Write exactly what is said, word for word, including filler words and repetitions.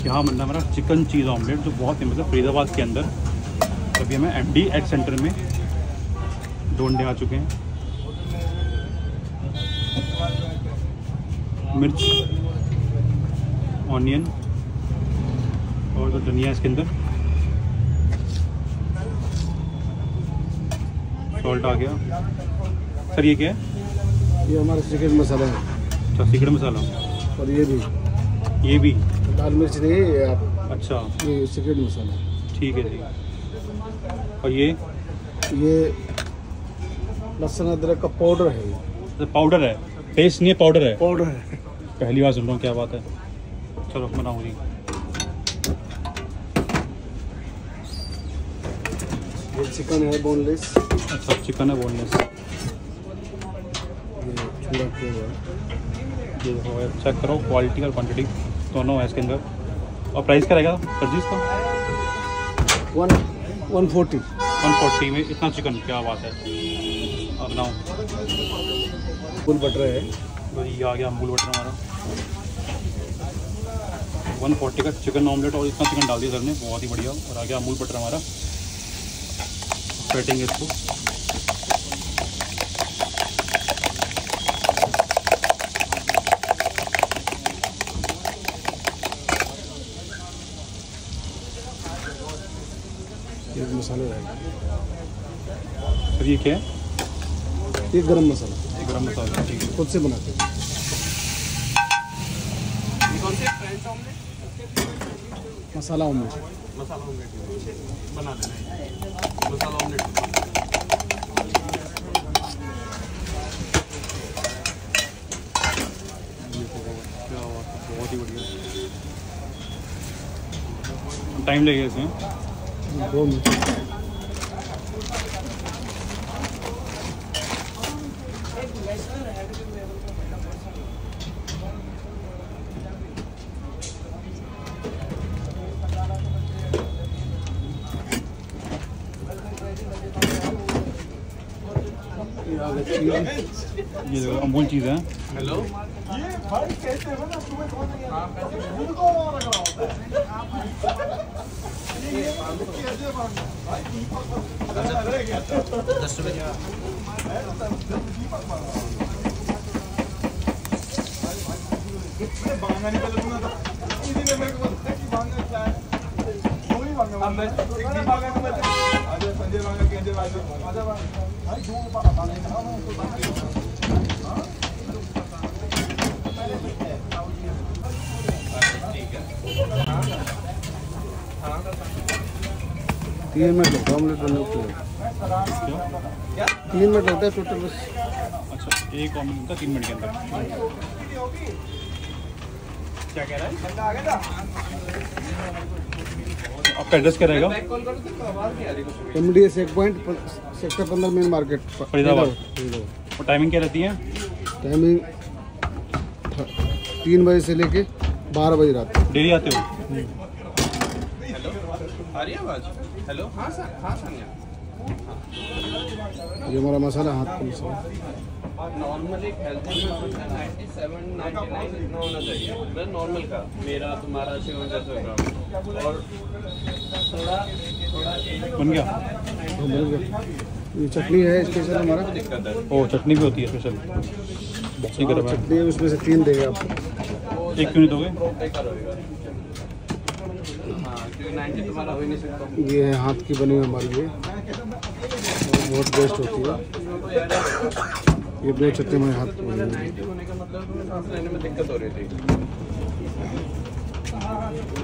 यहाँ बन रहा है हमारा चिकन चीज़ ऑमलेट जो बहुत फेमस है फरीदाबाद के अंदर। अभी हमें एम डी एग सेंटर में दो अंडे आ चुके हैं, मिर्च, ऑनियन और जो धनिया इसके अंदर, सॉल्ट आ गया। सर ये क्या है? ये हमारा सीक्रेट मसाला है। अच्छा, सीक्रेट मसाला। और ये भी ये भी लाल मिर्च नहीं है ये आप। अच्छा, ये सीक्रेट मसाला है। ठीक है जी। और ये ये लहसुन अदरक का पाउडर है। तो पाउडर है, पेस्ट नहीं है, पाउडर है। पाउडर है। पहली बार सुन रहा हूँ, क्या बात है। चलो बनाओ जी। ये चिकन है बोनलेस। अच्छा, चिकन है बोनलेस। ये चूड़ा को है। ये देखो, चेक करो क्वालिटी और क्वांटिटी दोनों है इसके अंदर। और प्राइस क्या रहेगा सर जी इसका? One one forty one forty में इतना चिकन, क्या बात है। अब बनाओ। फुल बटर है। तो ये आ गया अमूल बटर हमारा। वन फोर्टी का चिकन ऑमलेट और इतना चिकन डाल दिया सर ने, बहुत ही बढ़िया। और आ गया अमूल बटर हमारा। फेटेंगे इसको। ये मसाला रहेगा। सर ये क्या है? ये गरम मसाला। ये गरम मसाला, ठीक है। खुद से बनाते हैं। मसाला ऑमलेट। मसाला ऑमलेट बना देना। मसाला ऑमलेट क्या बात है, बहुत ही बढ़िया। टाइम लगेगा इसमें दो मिनट। ये देखो अमूल चीज़ है। हेलो दस रुपये तीन मिनट लगता है ऑमलेट बनने के लिए। तीन मिनट लगता है टोटल बस। अच्छा, एक ऑमलेट बनता है तीन मिनट के अंदर। क्या कह रहा है? आपका एड्रेस क्या रहेगा? एम डी एस एक पॉइंट सेक्टर पंद्रह मेन मार्केट फरीदाबाद। और टाइमिंग क्या रहती है? टाइमिंग तीन बजे से लेके बारह बजे रात। डेली आते हो? हेलो आ रही है आवाज़? हेलो हाँ सर, हाँ सानिया। ये हमारा मसाला हाथ का मसाला। नॉर्मल एक हेल्थी में नाइन्टी सेवन नाइन्टी नाइन इतना होना चाहिए, मतलब नॉर्मल का। मेरा तुम्हारा सेवन जैसा ग्राम और थोड़ा थोड़ा बन गया। हाँ, बन गया। ये चटनी है स्पेशल हमारा। दिक्कत है। ओ, चटनी भी होती है स्पेशल। ठीक है, चटनी है, उसमें से तीन देगा आपको। एक क्यों नहीं दोगे? बेकार होएगा। हाँ, क्योंकि नाइन्टी तुम्हारा हो ही नहीं सकता। ये है हाथ की बनी हुई हमारी, ये बहुत बेस्ट होती है। ये दो चटनी हमारे हाथ की बनी हुई है। होने का मतलब सांस लेने में दिक्कत हो रही थी।